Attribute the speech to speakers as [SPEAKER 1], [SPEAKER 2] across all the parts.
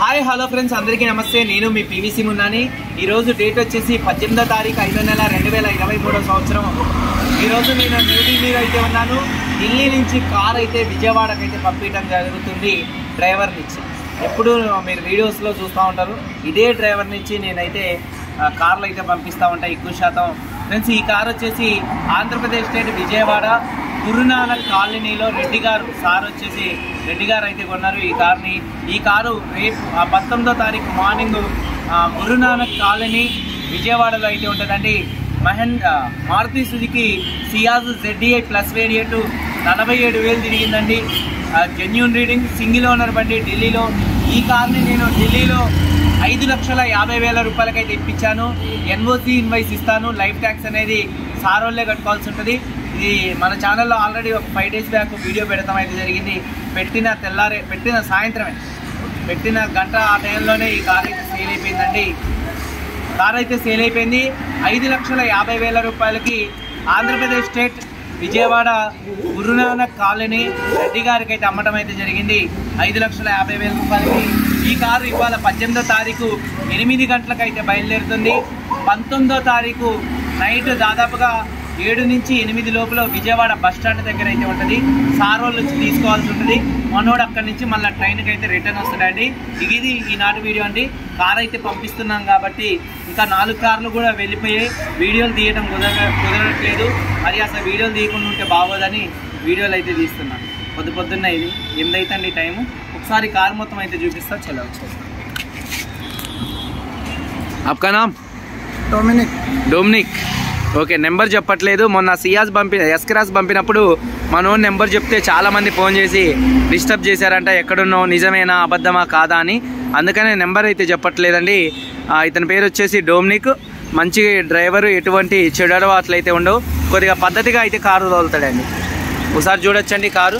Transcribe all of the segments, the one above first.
[SPEAKER 1] Hi hello friends, అందరికీ నమస్తే. నేను మీ పీవీసీ మున్నాని. ఈరోజు డేట్ వచ్చేసి 18వ తారీఖు 5వ నెల 2023వ సంవత్సరం. ఈరోజు నేను న్యూ ఢిల్లీలో అయితే ఉన్నాను. ఢిల్లీ నుంచి కార్ అయితే విజయవాడకి అయితే పంపించడం జరుగుతుంది డ్రైవర్ నుంచి. ఎప్పుడు మీరు వీడియోస్లో చూస్తూ ఉంటారు, ఇదే డ్రైవర్ నుంచి నేనైతే కార్లు అయితే పంపిస్తూ ఉంటాను ఎక్కువ శాతం. ఫ్రెండ్స్, ఈ కార్ వచ్చేసి ఆంధ్రప్రదేశ్ స్టేట్ విజయవాడ గురునానక్ కాలనీలో రెడ్డి గారు సార్ వచ్చేసి రెడ్డి గారు అయితే కొన్నారు ఈ కార్ని. ఈ కారు రేపు 19వ తారీఖు మార్నింగ్ గురునానక్ కాలనీ విజయవాడలో అయితే ఉంటుందండి. Maruti Suzuki Ciaz ZDI plus variant 47,000 తిరిగిందండి. జెన్యూన్ రీడింగ్, సింగిల్ ఓనర్ బండి ఢిల్లీలో. ఈ కార్ని నేను ఢిల్లీలో 5,50,000 రూపాయలకైతే ఇప్పించాను. NOC ఇన్వాయిస్ ఇస్తాను. లైఫ్ ట్యాక్స్ అనేది సారోళ్ళే కట్టుకోవాల్సి ఉంటుంది. ఇది మన ఛానల్లో ఆల్రెడీ ఒక 5 days బ్యాక్ వీడియో పెడతాం అయితే జరిగింది. పెట్టిన సాయంత్రమే, పెట్టిన గంట ఆ టైంలోనే ఈ కార్ అయితే సేల్ అయిపోయిందండి. కార్ అయితే సేల్ అయిపోయింది 5,50,000 రూపాయలకి. ఆంధ్రప్రదేశ్ స్టేట్ విజయవాడ గురునానక్ కాలనీ రెడ్డి గారికి అయితే అమ్మటం అయితే జరిగింది 5,50,000 రూపాయలకి. ఈ కారు ఇవాళ 18వ తారీఖు 8 గంటలకు అయితే బయలుదేరుతుంది. 19వ తారీఖు నైట్ దాదాపుగా 7 నుంచి 8 లోపల విజయవాడ బస్ స్టాండ్ దగ్గర అయితే ఉంటుంది. సారోళ్ళు వచ్చి తీసుకోవాల్సి ఉంటుంది. మనోడు అక్కడి నుంచి మళ్ళీ ట్రైన్కి అయితే రిటర్న్ వస్తాడండి. ఇది ఈనాటి వీడియో అండి. కార్ అయితే పంపిస్తున్నాం కాబట్టి ఇంకా 4 కార్లు కూడా వెళ్ళిపోయాయి. వీడియోలు తీయడం కుదరట్లేదు. మరి అసలు వీడియోలు తీయకుండా ఉంటే బాగోదని వీడియోలు అయితే తీస్తున్నాను. పొద్దున్న ఇది 8 అవుతుంది టైము. ఒకసారి కార్ మొత్తం అయితే చూపిస్తా. చలో వచ్చేస్తాను. ఆప్కా నామ్? డొమినిక్. ఓకే, నెంబర్ చెప్పట్లేదు. మొన్న సియాజ్ ఎస్క్రాస్ పంపినప్పుడు మనోడు నెంబర్ చెప్తే చాలామంది ఫోన్ చేసి డిస్టర్బ్ చేశారంట. ఎక్కడున్నావు, నిజమేనా అబద్ధమా కాదా అని. అందుకనే నెంబర్ అయితే చెప్పట్లేదండి. ఇతని పేరు వచ్చేసి డొమినిక్. మంచి డ్రైవరు, ఎటువంటి చెడు అలవాట్లు అయితే ఉండవు. కొద్దిగా పద్ధతిగా అయితే కారు తోలుతాడండి. ఒకసారి చూడొచ్చండి కారు.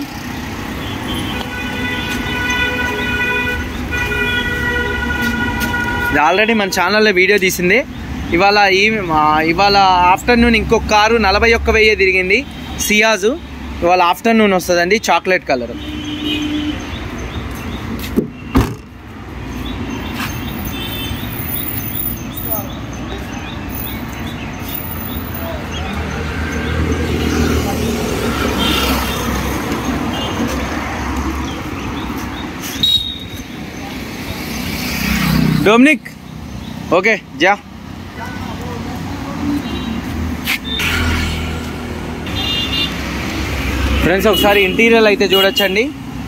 [SPEAKER 1] ఆల్రెడీ మన ఛానల్లో వీడియో తీసింది. ఇవాళ ఆఫ్టర్నూన్ ఇంకొక కారు 41,000 తిరిగింది సియాజు. ఇవాళ ఆఫ్టర్నూన్ వస్తుందండి, చాక్లెట్ కలర్. డొమినిక్, ఓకే జా. ఫ్రెండ్స్, ఒకసారి ఇంటీరియర్ అయితే చూడొచ్చండి.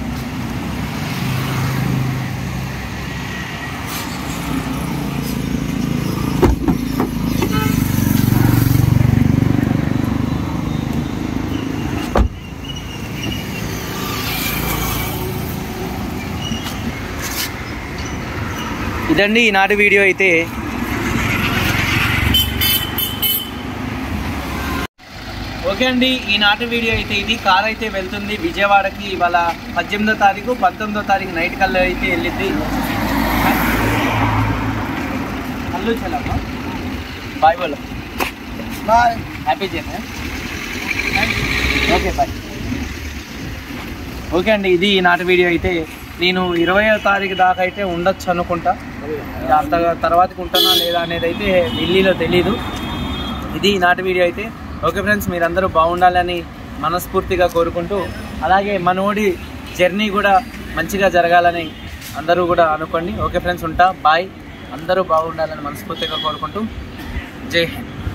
[SPEAKER 1] ఇదండి ఈనాటి వీడియో అయితే. ఓకే అండి, ఈనాటి వీడియో అయితే ఇది. కార్ అయితే వెళ్తుంది విజయవాడకి ఇవాళ 18వ తారీఖు. 19వ తారీఖు నైట్ కల్లా అయితే వెళ్ళింది. హలో చలమ్మా, బాయ్ బోలో. Bye, happy journey. Okay bye. Okay అండి, ఇది ఈనాటి వీడియో అయితే. నేను 20వ తారీఖు దాకా అయితే ఉండొచ్చు అనుకుంటా. అంత తర్వాతకి ఉంటానా లేదా అనేది అయితే ఢిల్లీలో తెలీదు. ఇది ఈనాటి వీడియో అయితే. ఓకే ఫ్రెండ్స్, మీరందరూ బాగుండాలని మనస్ఫూర్తిగా కోరుకుంటూ, అలాగే మనోడి జర్నీ కూడా మంచిగా జరగాలని అందరూ కూడా అనుకోండి. ఓకే ఫ్రెండ్స్, ఉంటా. బాయ్. అందరూ బాగుండాలని మనస్ఫూర్తిగా కోరుకుంటూ జై హింద్.